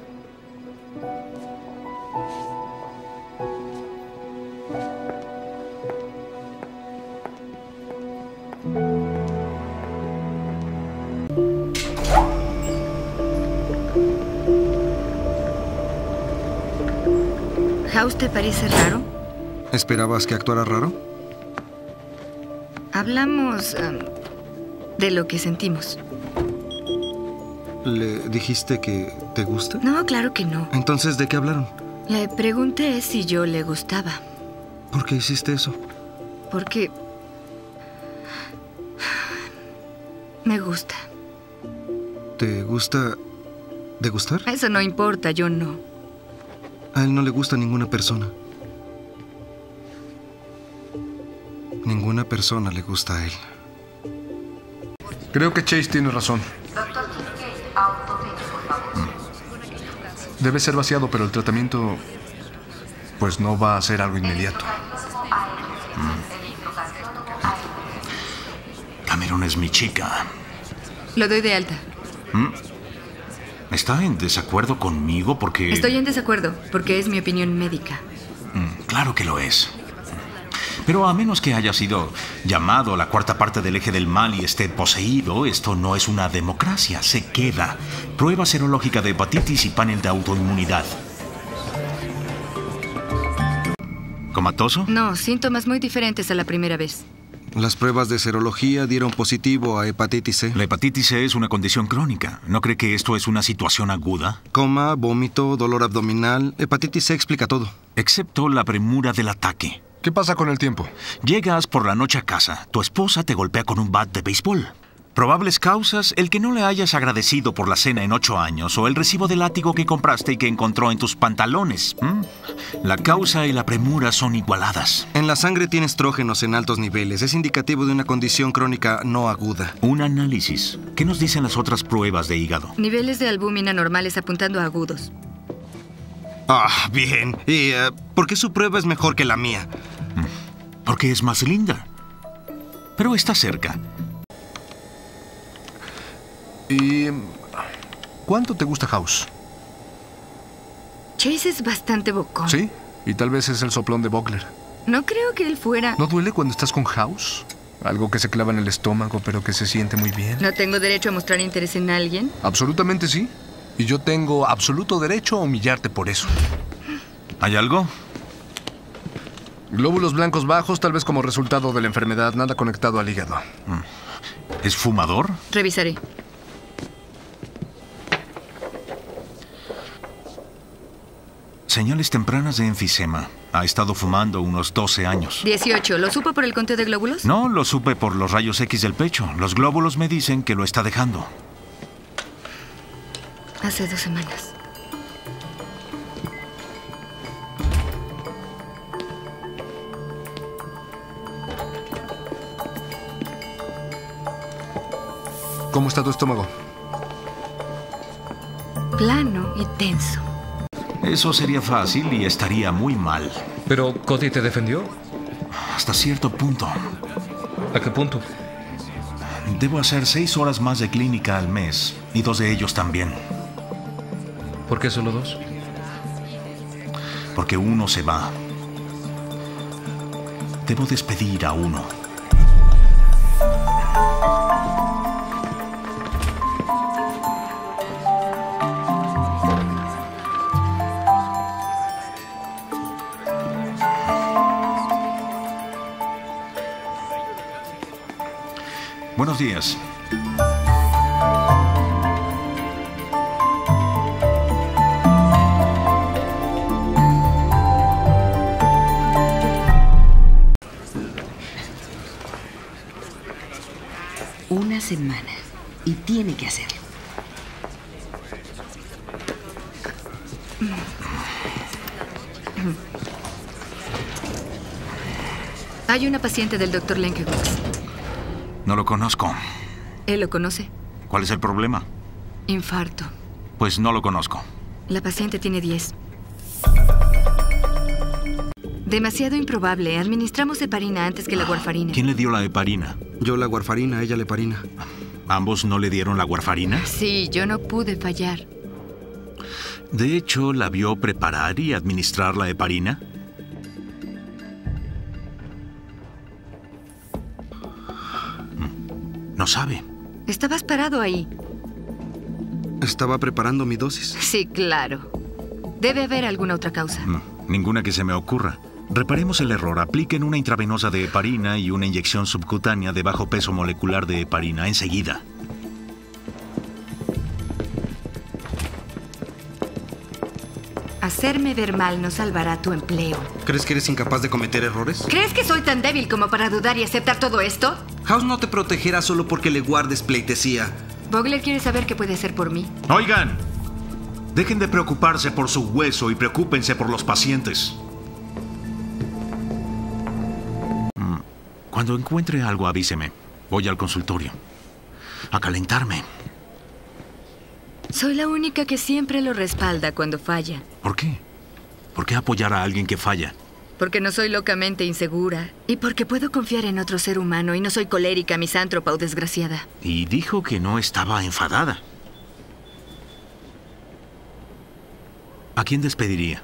¿House te parece raro? ¿Esperabas que actuara raro? Hablamos um, de lo que sentimos. ¿Le dijiste que te gusta? No, claro que no. Entonces, ¿de qué hablaron? Le pregunté si yo le gustaba. ¿Por qué hiciste eso? Porque me gusta. ¿Te gusta degustar? Eso no importa, yo no. A él no le gusta ninguna persona. Ninguna persona le gusta a él. Creo que Chase tiene razón. Debe ser vaciado, pero el tratamiento, pues no va a ser algo inmediato. Cameron es mi chica. Lo doy de alta. ¿Mm? ¿Está en desacuerdo conmigo porque...? Estoy en desacuerdo, porque es mi opinión médica. Mm, claro que lo es. Pero a menos que haya sido llamado a la cuarta parte del eje del mal y esté poseído, esto no es una democracia. Se queda. Prueba serológica de hepatitis y panel de autoinmunidad. ¿Comatoso? No, síntomas muy diferentes a la primera vez. Las pruebas de serología dieron positivo a hepatitis C. La hepatitis C es una condición crónica. ¿No cree que esto es una situación aguda? Coma, vómito, dolor abdominal. Hepatitis C explica todo. Excepto la premura del ataque. ¿Qué pasa con el tiempo? Llegas por la noche a casa. Tu esposa te golpea con un bat de béisbol. Probables causas, el que no le hayas agradecido por la cena en ocho años o el recibo de látigo que compraste y que encontró en tus pantalones. ¿Mm? La causa y la premura son igualadas. En la sangre tiene estrógenos en altos niveles. Es indicativo de una condición crónica no aguda. Un análisis. ¿Qué nos dicen las otras pruebas de hígado? Niveles de albúmina normales apuntando a agudos. Ah, bien. ¿Y uh, por qué su prueba es mejor que la mía? Porque es más linda. Pero está cerca. ¿Y cuánto te gusta House? Chase es bastante bocón. Sí, y tal vez es el soplón de Vogler. No creo que él fuera... ¿No duele cuando estás con House? Algo que se clava en el estómago, pero que se siente muy bien. ¿No tengo derecho a mostrar interés en alguien? Absolutamente sí. Y yo tengo absoluto derecho a humillarte por eso. ¿Hay algo? Glóbulos blancos bajos, tal vez como resultado de la enfermedad, nada conectado al hígado. ¿Es fumador? Revisaré. Señales tempranas de enfisema. Ha estado fumando unos doce años. dieciocho. ¿Lo supo por el conteo de glóbulos? No, lo supe por los rayos X del pecho. Los glóbulos me dicen que lo está dejando. Hace dos semanas. ¿Cómo está tu estómago? Plano y tenso. Eso sería fácil y estaría muy mal. ¿Pero Cody te defendió? Hasta cierto punto. ¿A qué punto? Debo hacer seis horas más de clínica al mes, y dos de ellos también. ¿Por qué solo dos? Porque uno se va. Debo despedir a uno. Buenos días. Una semana. Y tiene que hacerlo. Hay una paciente del doctor Lenkewicz. No lo conozco. ¿Él lo conoce? ¿Cuál es el problema? Infarto. Pues no lo conozco. La paciente tiene diez. Demasiado improbable. Administramos heparina antes que la warfarina. ¿Quién le dio la heparina? Yo la warfarina, ella la heparina. ¿Ambos no le dieron la warfarina? Sí, yo no pude fallar. De hecho, ¿la vio preparar y administrar la heparina? No sabe. Estabas parado ahí. Estaba preparando mi dosis. Sí, claro. Debe haber alguna otra causa. No, ninguna que se me ocurra. Reparemos el error. Apliquen una intravenosa de heparina y una inyección subcutánea de bajo peso molecular de heparina enseguida. Hacerme ver mal no salvará tu empleo. ¿Crees que eres incapaz de cometer errores? ¿Crees que soy tan débil como para dudar y aceptar todo esto? House no te protegerá solo porque le guardes pleitesía. Vogler quiere saber qué puede hacer por mí. Oigan, dejen de preocuparse por su hueso y preocúpense por los pacientes. Cuando encuentre algo, avíseme. Voy al consultorio. A calentarme. Soy la única que siempre lo respalda cuando falla. ¿Por qué? ¿Por qué apoyar a alguien que falla? Porque no soy locamente insegura. Y porque puedo confiar en otro ser humano y no soy colérica, misántropa o desgraciada. Y dijo que no estaba enfadada. ¿A quién despediría?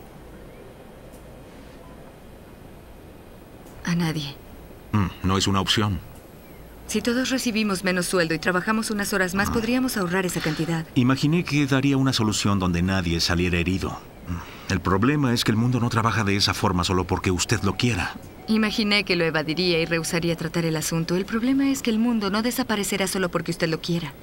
A nadie. Mm, no es una opción. Si todos recibimos menos sueldo y trabajamos unas horas más, podríamos ahorrar esa cantidad. Imaginé que daría una solución donde nadie saliera herido. El problema es que el mundo no trabaja de esa forma solo porque usted lo quiera. Imaginé que lo evadiría y rehusaría tratar el asunto. El problema es que el mundo no desaparecerá solo porque usted lo quiera.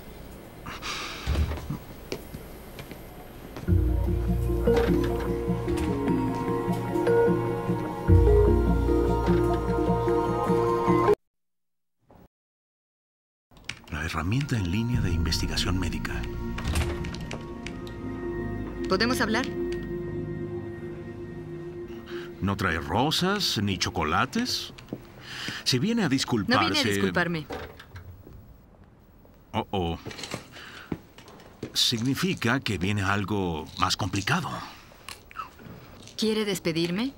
La herramienta en línea de investigación médica. ¿Podemos hablar? ¿No trae rosas ni chocolates? Si viene a disculparse... No vine a disculparme. Oh, oh. Significa que viene algo más complicado. ¿Quiere despedirme?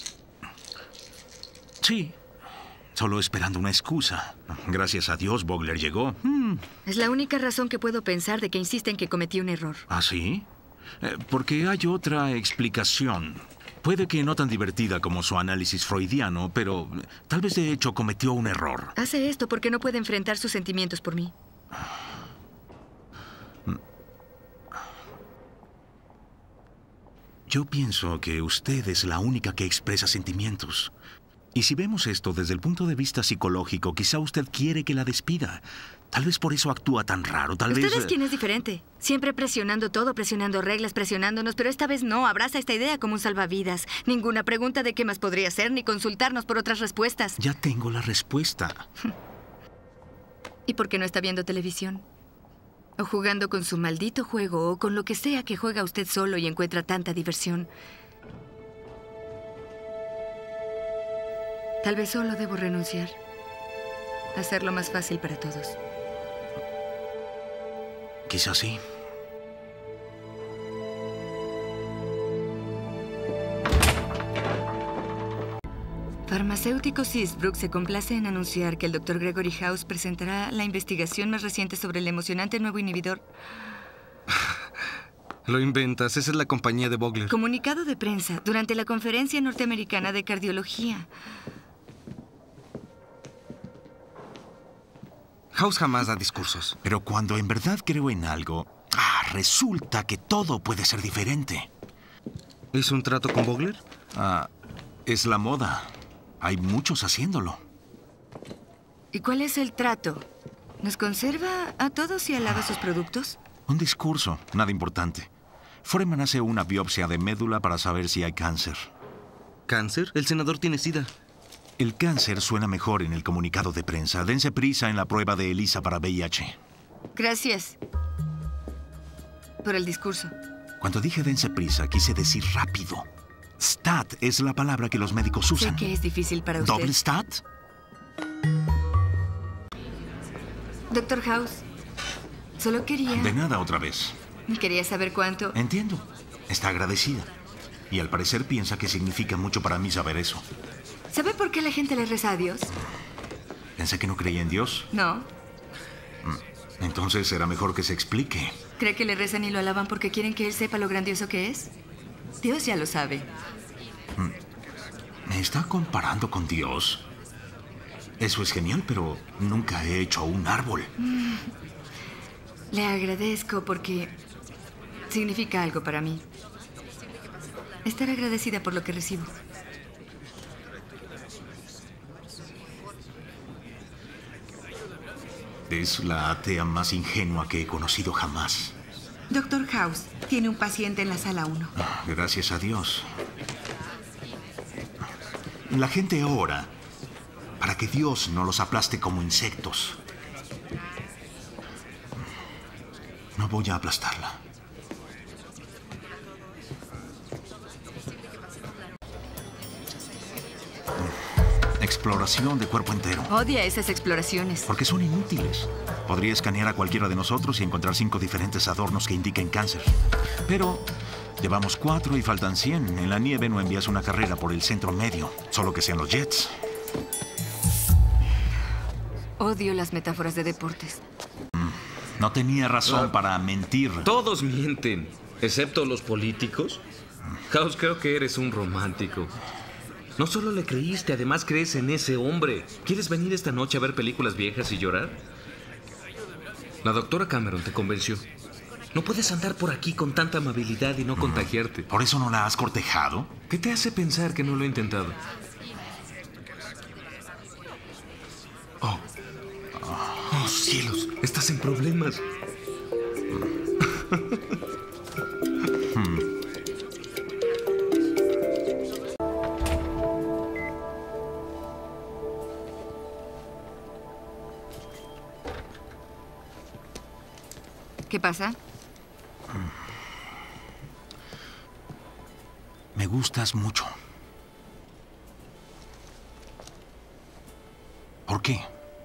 Sí. Solo esperando una excusa. Gracias a Dios, Vogler llegó. Hmm. Es la única razón que puedo pensar de que insiste en que cometí un error. ¿Ah, sí? Eh, porque hay otra explicación. Puede que no tan divertida como su análisis freudiano, pero tal vez de hecho cometió un error. Hace esto porque no puede enfrentar sus sentimientos por mí. Yo pienso que usted es la única que expresa sentimientos. Y si vemos esto desde el punto de vista psicológico, quizá usted quiere que la despida. Tal vez por eso actúa tan raro, tal usted vez... Usted es quien es diferente. Siempre presionando todo, presionando reglas, presionándonos, pero esta vez no. Abraza esta idea como un salvavidas. Ninguna pregunta de qué más podría ser, ni consultarnos por otras respuestas. Ya tengo la respuesta. ¿Y por qué no está viendo televisión? O jugando con su maldito juego, o con lo que sea que juega usted solo y encuentra tanta diversión. Tal vez solo debo renunciar. Hacerlo más fácil para todos. Quizás sí. Farmacéutico Seasbrook se complace en anunciar que el doctor Gregory House presentará la investigación más reciente sobre el emocionante nuevo inhibidor. Lo inventas, esa es la compañía de Vogler. Comunicado de prensa durante la Conferencia Norteamericana de Cardiología. House jamás da discursos. Pero cuando en verdad creo en algo, ah, resulta que todo puede ser diferente. ¿Hizo un trato con Vogler? Ah, es la moda. Hay muchos haciéndolo. ¿Y cuál es el trato? ¿Nos conserva a todos y alaba sus productos? Un discurso, nada importante. Foreman hace una biopsia de médula para saber si hay cáncer. ¿Cáncer? El senador tiene sida. El cáncer suena mejor en el comunicado de prensa. Dense prisa en la prueba de ELISA para V I H. Gracias por el discurso. Cuando dije dense prisa, quise decir rápido. Stat es la palabra que los médicos usan. Sé que es difícil para usted. ¿Doble stat? Doctor House, solo quería... De nada otra vez. Quería saber cuánto... Entiendo. Está agradecida. Y al parecer piensa que significa mucho para mí saber eso. ¿Sabe por qué la gente le reza a Dios? ¿Pensé que no creía en Dios? No. Entonces será mejor que se explique. ¿Cree que le rezan y lo alaban porque quieren que él sepa lo grandioso que es? Dios ya lo sabe. ¿Me está comparando con Dios? Eso es genial, pero nunca he hecho un árbol. Mm. Le agradezco porque significa algo para mí. Estar agradecida por lo que recibo. Es la atea más ingenua que he conocido jamás. Doctor House, tiene un paciente en la sala uno. Ah, gracias a Dios. La gente ora para que Dios no los aplaste como insectos. No voy a aplastarla. Exploración de cuerpo entero. Odia esas exploraciones. Porque son inútiles. Podría escanear a cualquiera de nosotros y encontrar cinco diferentes adornos que indiquen cáncer. Pero llevamos cuatro y faltan cien. En la nieve no envías una carrera por el centro medio. Solo que sean los Jets. Odio las metáforas de deportes. Mm, no tenía razón uh, para mentir. Todos mienten, excepto los políticos. House, creo que eres un romántico. No solo le creíste, además crees en ese hombre. ¿Quieres venir esta noche a ver películas viejas y llorar? La doctora Cameron te convenció. No puedes andar por aquí con tanta amabilidad y no contagiarte. ¿Por eso no la has cortejado? ¿Qué te hace pensar que no lo he intentado? cielos! Estás en problemas. ¿Qué pasa? Me gustas mucho. ¿Por qué?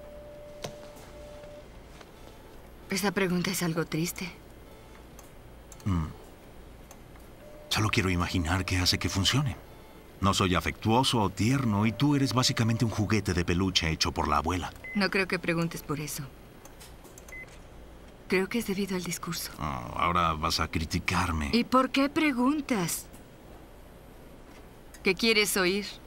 Esa pregunta es algo triste. Mm. Solo quiero imaginar qué hace que funcione. No soy afectuoso o tierno y tú eres básicamente un juguete de peluche hecho por la abuela. No creo que preguntes por eso. Creo que es debido al discurso. Oh, ahora vas a criticarme. ¿Y por qué preguntas? ¿Qué quieres oír?